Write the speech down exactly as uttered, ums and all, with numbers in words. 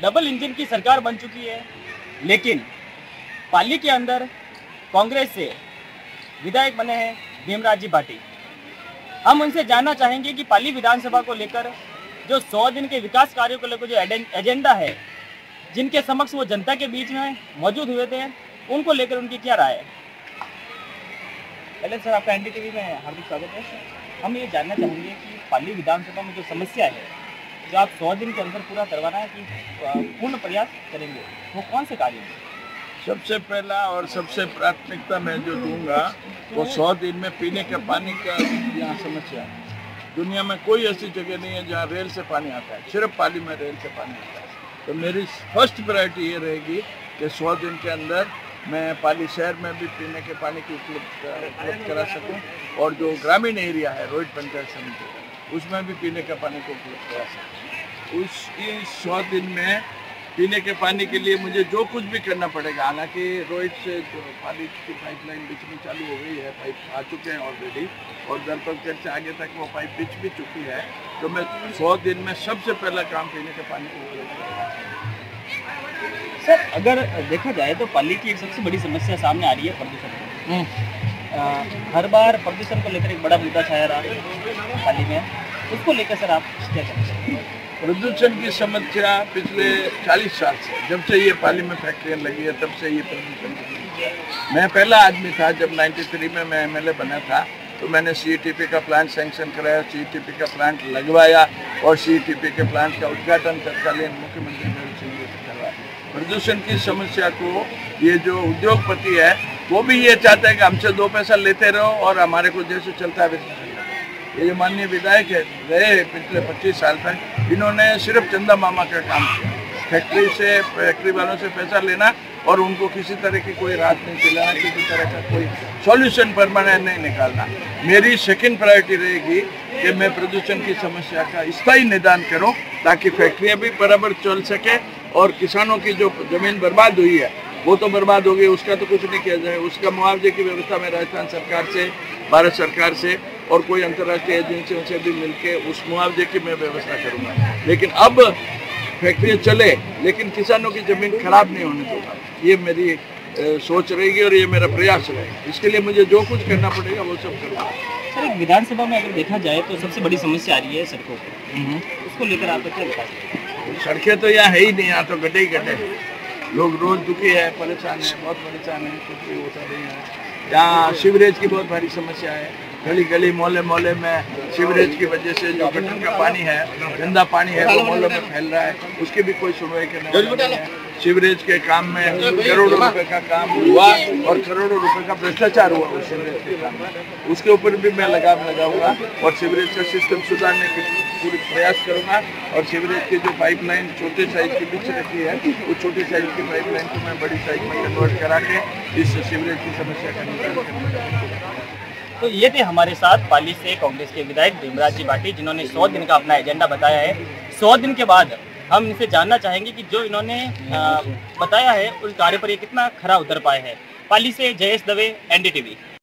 Double engine की सरकार बन चुकी है, लेकिन पाली के अंदर कांग्रेस से विधायक बने हैं भीमराज जी भाटी। हम उनसे जानना चाहेंगे कि पाली विधानसभा को लेकर जो सौ दिन के विकास कार्यों को लेकर जो एजेंडा है, जिनके समक्ष वो जनता के बीच में मौजूद हुए थे, उनको लेकर उनकी क्या राय है। पहले सर आपका एनडीटीवी में हार्दिक स्वागत है। हम ये जानना चाहेंगे कि पाली विधानसभा में जो समस्या है, जो आप सौ दिन के अंदर पूरा करवाना है कि पूर्ण प्रयास करेंगे, वो कौन से कार्य हैं? सबसे पहला और सबसे प्राथमिकता मैं जो दूंगा वो सौ दिन में पीने के पानी का यहाँ समस्या है। दुनिया में कोई ऐसी जगह नहीं है जहाँ रेल से पानी आता है, सिर्फ पाली में रेल से पानी आता है। तो मेरी फर्स्ट प्रायोरिटी ये रहेगी कि सौ दिन के अंदर मैं पाली शहर में भी पीने के पानी की उपलब्ध करा सकूं, और जो ग्रामीण एरिया है रोहित पंचायत समिति उसमें भी पीने के पानी को उपलब्ध करा सकूं। उस इस सौ दिन में पीने के पानी के लिए मुझे जो कुछ भी करना पड़ेगा, हालांकि रोहित से जो पानी की पाइपलाइन बिछनी चालू हो गई है, पाइप आ चुके हैं ऑलरेडी, और दरपतगढ़ से आगे तक वो पाइप बिछ भी चुकी है। तो मैं सौ दिन में सबसे पहला काम पीने के पानी को उपलब्ध करूँगा। सर, अगर देखा जाए तो पाली की एक सबसे बड़ी समस्या सामने आ रही है प्रदूषण। हर बार प्रदूषण को लेकर एक बड़ा मुद्दा छाया रहा है पाली में, उसको लेकर सर आप क्या कहते हैं? प्रदूषण की समस्या पिछले चालीस साल से, जब से ये पाली में फैक्ट्रियाँ लगी है तब से ये प्रदूषण की समस्या। मैं पहला आदमी था जब तिरानवे में मैं एमएलए बना था, तो मैंने सीईटीपी का प्लांट सैंक्शन कराया, सीईटीपी का प्लांट लगवाया और सीईटीपी के प्लांट का उद्घाटन तत्कालीन मुख्यमंत्री मेहुल सिंह जी से करवाया। प्रदूषण की समस्या को ये जो उद्योगपति है वो भी ये चाहता है कि हमसे दो पैसा लेते रहो और हमारे को जैसे चलता है वैसे चलता है। ये जो माननीय विधायक है रहे पिछले पच्चीस साल तक, इन्होंने सिर्फ चंदा मामा का काम किया, फैक्ट्री से फैक्ट्री वालों से पैसा लेना और उनको किसी तरह की कोई राहत नहीं दिलाना, किसी तरह का कोई सॉल्यूशन परमानेंट नहीं निकालना। मेरी सेकंड प्रायोरिटी रहेगी कि मैं प्रदूषण की समस्या का स्थायी निदान करूं, ताकि फैक्ट्रियां भी बराबर चल सके और किसानों की जो जमीन बर्बाद हुई है वो तो बर्बाद हो गई, उसका तो कुछ नहीं किया जाए। उसका मुआवजे की व्यवस्था में राजस्थान सरकार से, भारत सरकार से और कोई अंतर्राष्ट्रीय एजेंसियों से भी मिलके उस मुआवजे की मैं व्यवस्था करूँगा। लेकिन अब फैक्ट्रियाँ चले लेकिन किसानों की ज़मीन खराब नहीं होने दूंगा, ये मेरी ए, सोच रहेगी और ये मेरा प्रयास रहेगा। इसके लिए मुझे जो कुछ करना पड़ेगा वो सब करूँगा। सर, एक विधानसभा में अगर देखा जाए तो सबसे बड़ी समस्या आ रही है सड़कों पर, उसको लेकर आप क्या बता सकते हैं? सड़कें तो यहाँ है ही नहीं, यहाँ तो गड्ढे ही गड्ढे, लोग रोज दुखी है, परेशान है, बहुत परेशान है, कुछ भी होता नहीं है। यहाँ सीवरेज की बहुत भारी समस्या है, गली गली मोहल्ले मोहल्ले में सीवरेज की वजह से जो गटर का पानी है, गंदा पानी है, वो मोहल्लों में फैल रहा है, उसकी भी कोई सुनवाई करने वाला नहीं है। सीवरेज के काम में करोड़ों रुपए का काम हुआ और करोड़ों रुपए का भ्रष्टाचार हुआ उस सीवरेज के काम में, उसके ऊपर भी मैं लगाम लगाऊंगा और सीवरेज का सिस्टम सुधारने की पूरी प्रयास करूंगा। और सीवरेज की जो पाइपलाइन छोटे साइज की बिछ रखी है, वो छोटे साइज की पाइपलाइन को मैं बड़ी साइज में कन्वर्ट करा के इस सीवरेज की समस्या का निदान करूँगा। तो ये थे हमारे साथ पाली से कांग्रेस के विधायक भीमराज जी भाटी, जिन्होंने सौ दिन का अपना एजेंडा बताया है। सौ दिन के बाद हम इनसे जानना चाहेंगे कि जो इन्होंने बताया है उस कार्य पर ये कितना खरा उतर पाए हैं। पाली से जयेश दवे, एनडीटीवी।